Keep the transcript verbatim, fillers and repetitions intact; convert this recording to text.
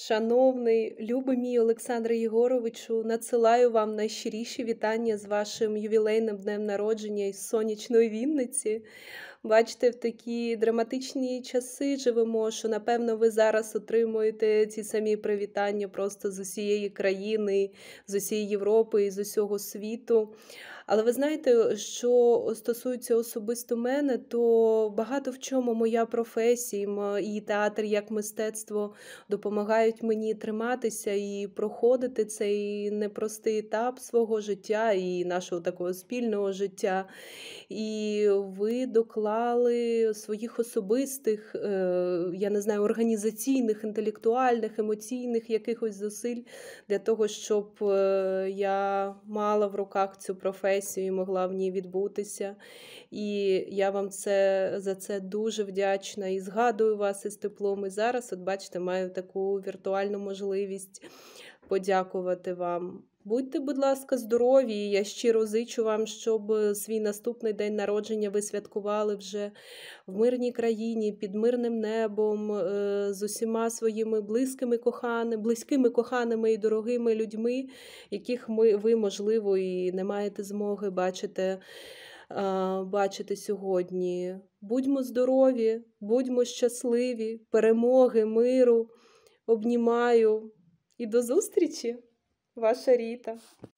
Шановний, любий мій Олександре Єгоровичу, надсилаю вам найщиріші вітання з вашим ювілейним днем народження із сонячної Вінниці. Бачите, в такі драматичні часи живемо, що, напевно, ви зараз отримуєте ці самі привітання просто з усієї країни, з усієї Європи і з усього світу. Але ви знаєте, що стосується особисто мене, то багато в чому моя професія і театр як мистецтво допомагають мені триматися і проходити цей непростий етап свого життя і нашого такого спільного життя. І ви доклали своїх особистих, е, я не знаю, організаційних, інтелектуальних, емоційних якихось зусиль для того, щоб е, я мала в руках цю професію і могла в ній відбутися. І я вам це, за це дуже вдячна і згадую вас із теплом. І зараз, от бачите, маю таку віртуальну можливість подякувати вам. Будьте, будь ласка, здорові, і я щиро зичу вам, щоб свій наступний день народження ви святкували вже в мирній країні, під мирним небом, з усіма своїми близькими коханими, близькими коханими і дорогими людьми, яких ми, ви, можливо, і не маєте змоги бачити, бачити сьогодні. Будьмо здорові, будьмо щасливі, перемоги, миру. Обнімаю і до зустрічі! Ваша Ріта.